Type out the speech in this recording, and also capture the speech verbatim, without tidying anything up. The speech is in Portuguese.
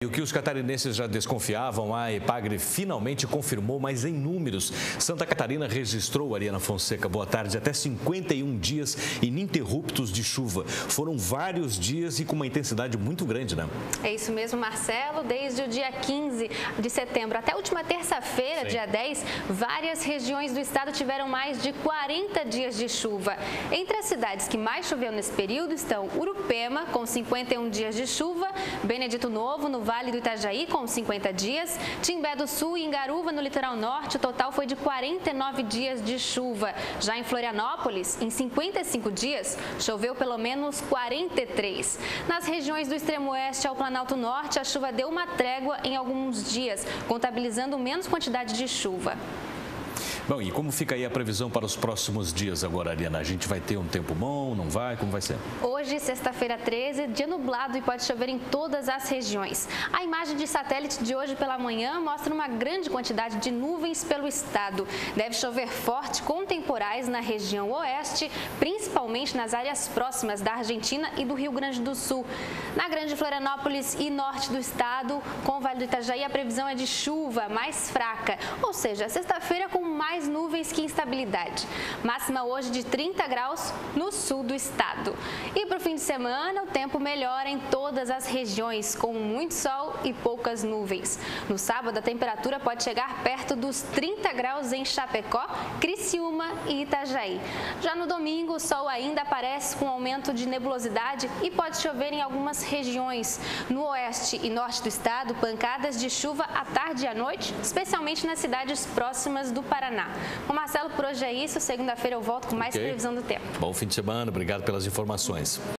O que os catarinenses já desconfiavam, a Epagre finalmente confirmou, mas em números. Santa Catarina registrou, Ariana Fonseca, boa tarde, até cinquenta e um dias ininterruptos de chuva. Foram vários dias e com uma intensidade muito grande, né? É isso mesmo, Marcelo. Desde o dia quinze de setembro até a última terça-feira, dia dez, várias regiões do estado tiveram mais de quarenta dias de chuva. Entre as cidades que mais choveu nesse período estão Urupema, com cinquenta e um dias de chuva, Benedito Novo, no Vale do Itajaí, com cinquenta dias, Timbé do Sul e Ingaruva, no litoral norte, o total foi de quarenta e nove dias de chuva. Já em Florianópolis, em cinquenta e cinco dias, choveu pelo menos quarenta e três. Nas regiões do extremo oeste ao Planalto Norte, a chuva deu uma trégua em alguns dias, contabilizando menos quantidade de chuva. Bom, e como fica aí a previsão para os próximos dias agora, Ariana? A gente vai ter um tempo bom, não vai? Como vai ser? Hoje, sexta-feira treze, dia nublado e pode chover em todas as regiões. A imagem de satélite de hoje pela manhã mostra uma grande quantidade de nuvens pelo estado. Deve chover forte com temporais na região oeste, principalmente nas áreas próximas da Argentina e do Rio Grande do Sul. Na Grande Florianópolis e norte do estado, com o Vale do Itajaí, a previsão é de chuva mais fraca, ou seja, sexta-feira com mais mais nuvens que instabilidade. Máxima hoje de trinta graus no sul do estado. E para o fim de semana, o tempo melhora em todas as regiões, com muito sol e poucas nuvens. No sábado, a temperatura pode chegar perto dos trinta graus em Chapecó, Criciúma e Itajaí. Já no domingo, o sol ainda aparece com aumento de nebulosidade e pode chover em algumas regiões. No oeste e norte do estado, pancadas de chuva à tarde e à noite, especialmente nas cidades próximas do Paraná. Bom, Marcelo, por hoje é isso. Segunda-feira eu volto com mais okay. previsão do tempo. Bom fim de semana, obrigado pelas informações.